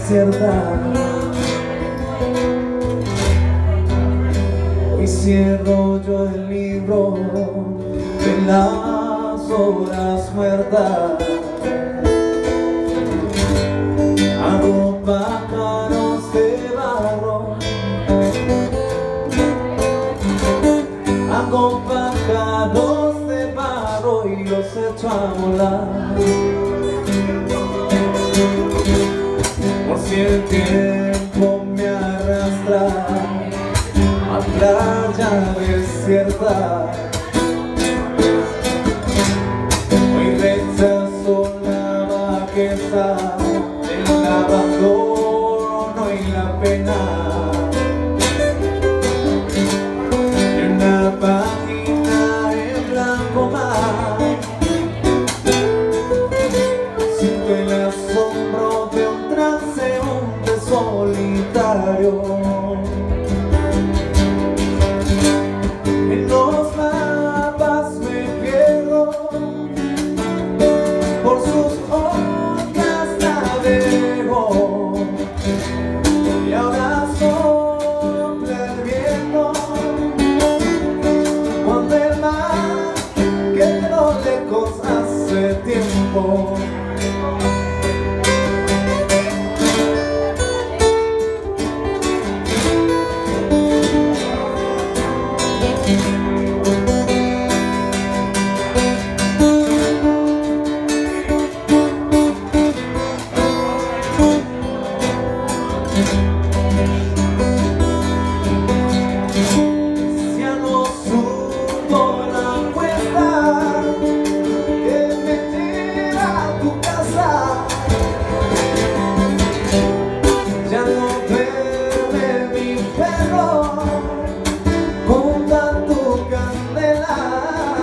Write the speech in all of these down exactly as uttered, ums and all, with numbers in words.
desierta. Hoy cierro yo el libro de las horas muertas. Hago pájaros de barro, hago pájaros de barro y los echo a volar. Por si el tiempo me arrastra a playa desierta, hoy rechazo la bajeza, el abandono y la pena. Y una página en blanco más, siento el asombro de un transeúnte solitario. En los mapas me pierdo, por sus ondas navego, y ahora sopla el viento cuando el mar quedó lejos hace tiempo. Ya no supo la puerta que me lleva a tu casa, ya no duerme mi perro junto a tu candela.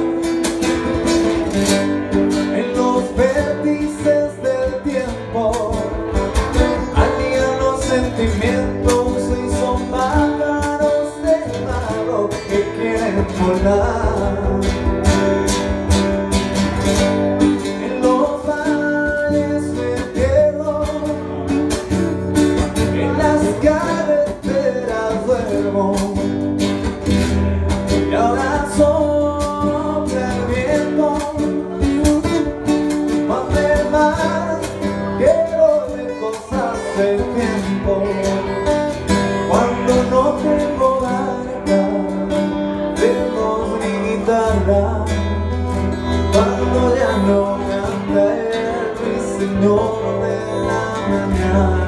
En los vértices del tiempo alían los sentimientos y son pájaros de barro que quieren volar. En los valles me pierdo, en las carreteras duermo, y ahora sopla el viento cuando el mar quedó lejos hace tiempo. Cuando no tengo barca, tengo mi guitarra, cuando ya no canta el ruiseñor de la mañana.